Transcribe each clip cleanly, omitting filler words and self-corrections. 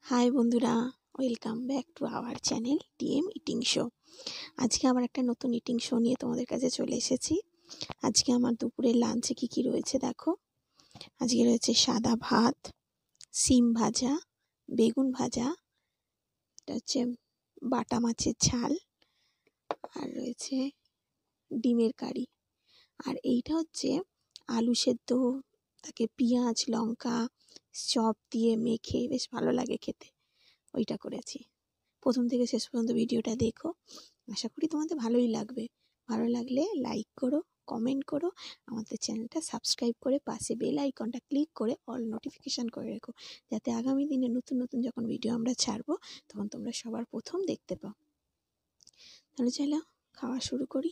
High বন্ধুরা, welcome back to our channel TM eating show. আজকে আবার একটা নতুন ইটিং শো নিয়ে তোমাদের কাছে চলে এসেছি। আজকে আমার দুপুরের লাঞ্চে কী রয়েছে দেখো। আজকে রয়েছে সাদা ভাত, সিম ভাজা, বেগুন ভাজা, এটা হচ্ছে বাটা মাছের ঝাল, আর রয়েছে ডিমের কারি। আর এইটা হচ্ছে আলু সেদ্ধ, তাকে পেঁয়াজ লঙ্কা চপ দিয়ে মেখে বেশ ভালো লাগে খেতে, ওইটা করেছি। প্রথম থেকে শেষ পর্যন্ত ভিডিওটা দেখো, আশা করি তোমাদের ভালোই লাগবে। ভালো লাগলে লাইক করো, কমেন্ট করো, আমাদের চ্যানেলটা সাবস্ক্রাইব করে পাশে বেল আইকনটা ক্লিক করে অল নোটিফিকেশান করে রেখো, যাতে আগামী দিনে নতুন নতুন যখন ভিডিও আমরা ছাড়বো তখন তোমরা সবার প্রথম দেখতে পাও। তাহলে চলো খাওয়া শুরু করি।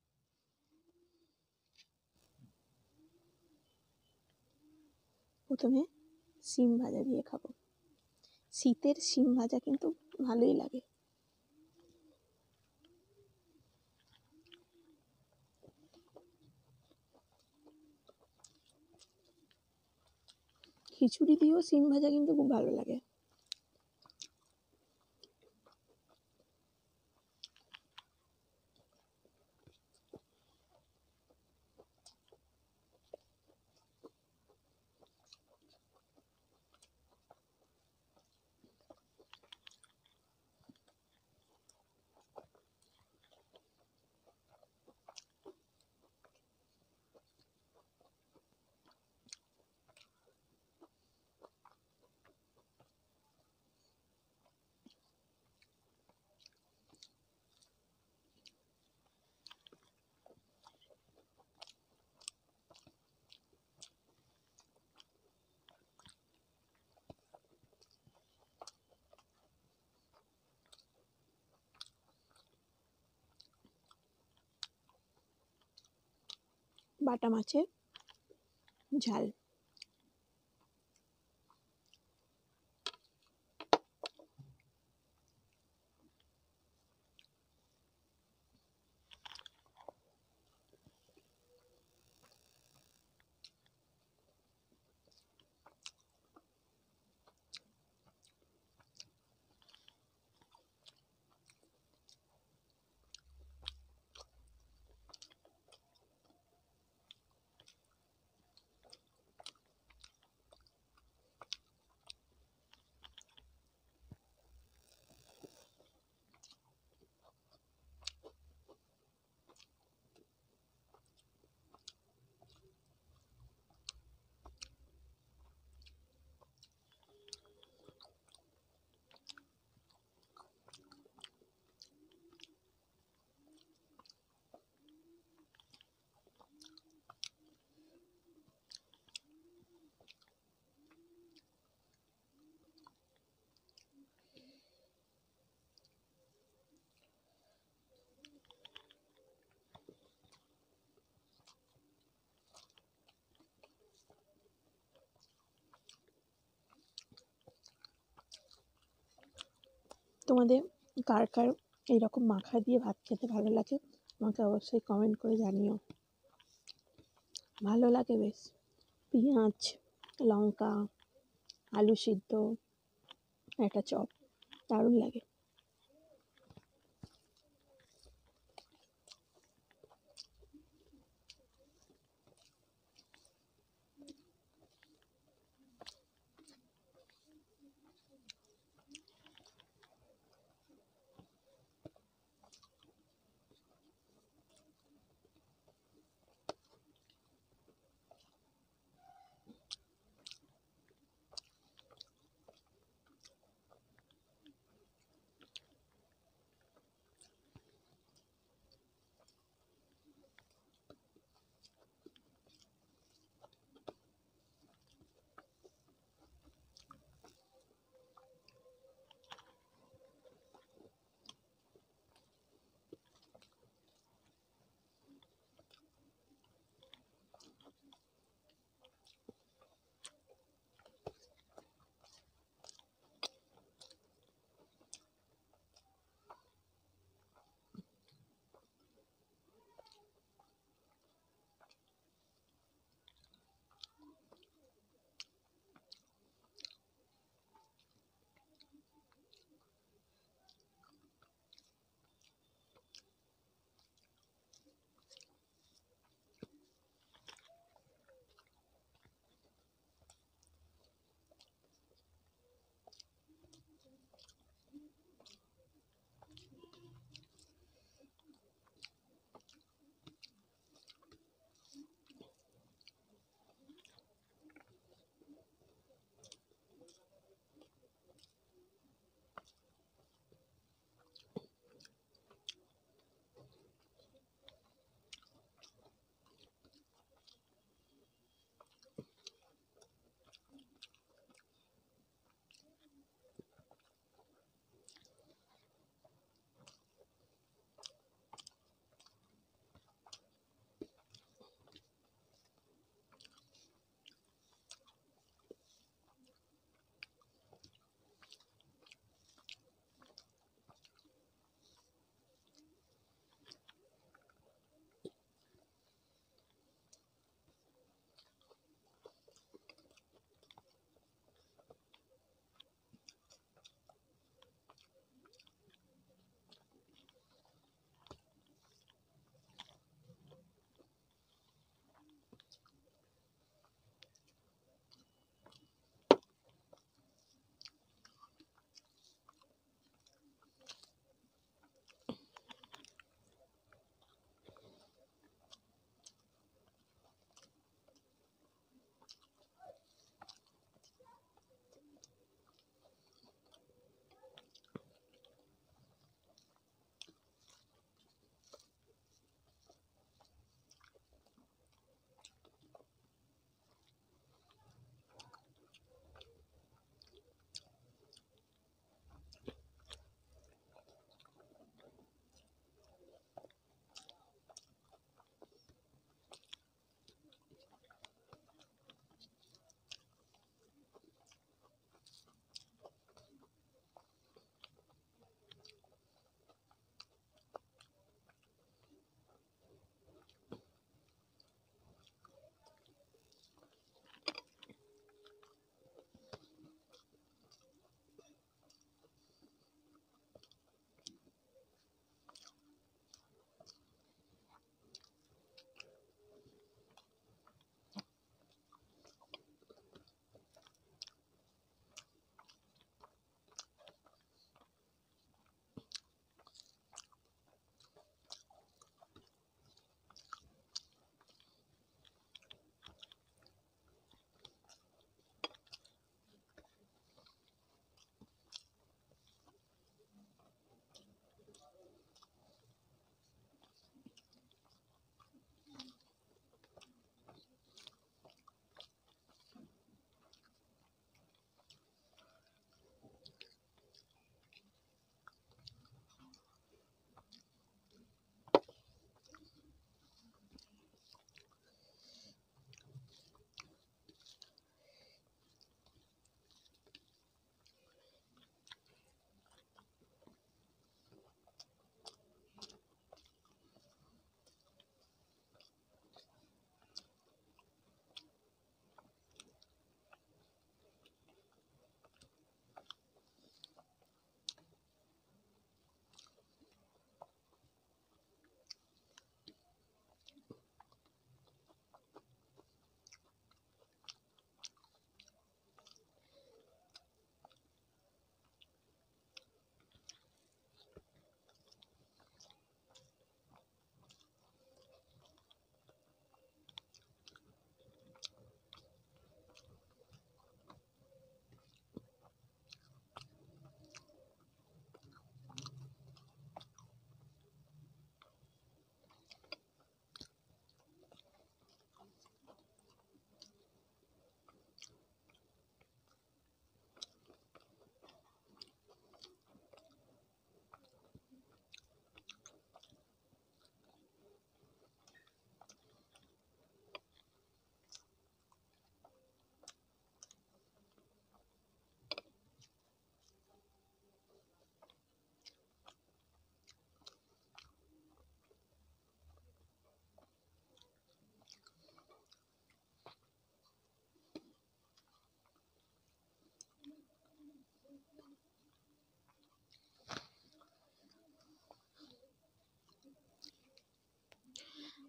প্রথমে সিম ভাজা দিয়ে খাবো। শীতের সিম ভাজা কিন্তু ভালোই লাগে। খিচুড়ি দিয়েও সিম ভাজা কিন্তু খুব ভালো লাগে। বাটা মাছের ঝাল, তোমাদের কার কার এইরকম মাখা দিয়ে ভাত খেতে ভালো লাগে আমাকে অবশ্যই কমেন্ট করে জানিও। ভালো লাগে বেশ, পেঁয়াজ লঙ্কা আলু সিদ্ধ একটা চপ, দারুণ লাগে।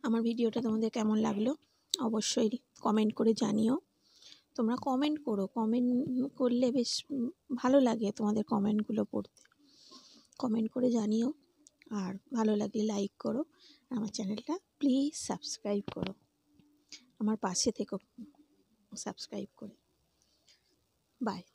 আমার ভিডিওটা তোমাদের কেমন লাগলো অবশ্যই কমেন্ট করে জানিও। তোমরা কমেন্ট করো, কমেন্ট করলে বেশ ভালো লাগে তোমাদের কমেন্টগুলো পড়তে। কমেন্ট করে জানিও, আর ভালো লাগলে লাইক করো। আমার চ্যানেলটা প্লিজ সাবস্ক্রাইব করো, আমার পাশে থেকো সাবস্ক্রাইব করে। বাই।